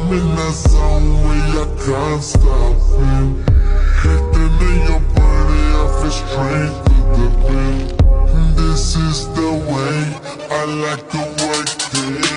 I'm in that zone where I can't stop it. Hitting in your body, I feel straight to the beat. This is the way I like to work it.